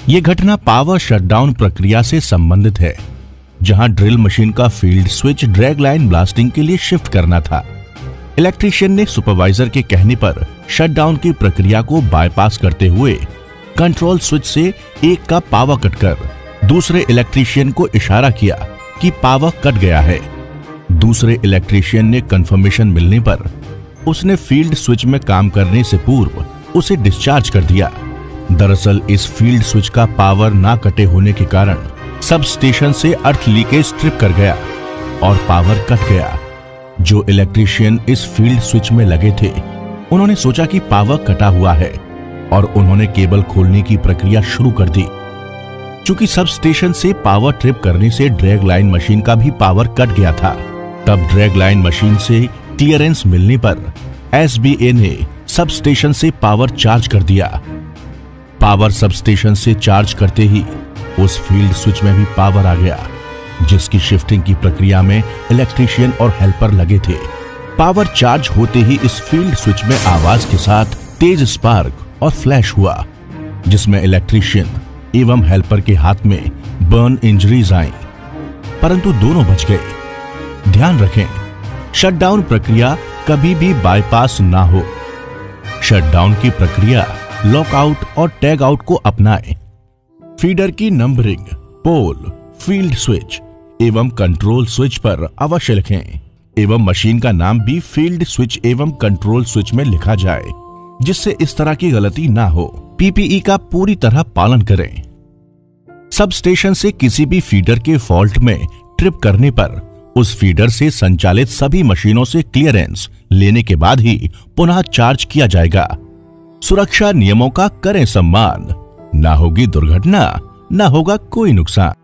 ये घटना power shutdown प्रक्रिया से संबंधित है, जहां ड्रिल मशीन का field switch drag line blasting के लिए शिफ्ट करना था। इलेक्ट्रीशियन ने सुपरवाइजर के कहने पर शटडाउन की प्रक्रिया को बाईपास करते हुए कंट्रोल स्विच से एक का पावर कट कर दूसरे इलेक्ट्रीशियन को इशारा किया कि पावर कट गया है। दूसरे इलेक्ट्रीशियन ने कंफर्मेशन मिलने पर उसने फील्ड स्विच में काम करने से पूर्व उसे डिस्चार्ज कर दिया। दरअसल इस फील्ड स्विच का पावर ना कटे होने के कारण सब स्टेशन से अर्थ लीकेज ट्रिप कर गया और पावर कट गया। जो इलेक्ट्रीशियन इस फील्ड स्विच में लगे थे, उन्होंने सोचा कि पावर कटा हुआ है और उन्होंने केबल खोलने की प्रक्रिया शुरू कर दी। चूंकि सब स्टेशन से पावर ट्रिप करने से ड्रैग लाइन मशीन का भी पावर कट गया था, तब ड्रैग लाइन मशीन से क्लियरेंस मिलने पर एसबीए ने सब स्टेशन से पावर चार्ज कर दिया। पावर सब स्टेशन से चार्ज करते ही उस फील्ड स्विच में भी पावर आ गया, जिसकी शिफ्टिंग की प्रक्रिया में इलेक्ट्रीशियन और हेल्पर लगे थे। पावर चार्ज होते ही इस फील्ड स्विच में आवाज के साथ तेज स्पार्क और फ्लैश हुआ, जिसमें इलेक्ट्रीशियन एवं हेल्पर के हाथ में बर्न इंजरीज आईं, परंतु दोनों बच गए। ध्यान रखें, शटडाउन प्रक्रिया कभी भी बाईपास ना हो। शटडाउन की प्रक्रिया लॉकआउट और टैग आउट को अपनाएं। फीडर की नंबरिंग पोल, फील्ड स्विच एवं कंट्रोल स्विच पर अवश्य लिखें एवं मशीन का नाम भी फील्ड स्विच एवं कंट्रोल स्विच में लिखा जाए, जिससे इस तरह की गलती ना हो। पीपीई का पूरी तरह पालन करें। सब स्टेशन से किसी भी फीडर के फॉल्ट में ट्रिप करने पर उस फीडर से संचालित सभी मशीनों से क्लियरेंस लेने के बाद ही पुनः चार्ज किया जाएगा। सुरक्षा नियमों का करें सम्मान। ना होगी दुर्घटना, ना होगा कोई नुकसान।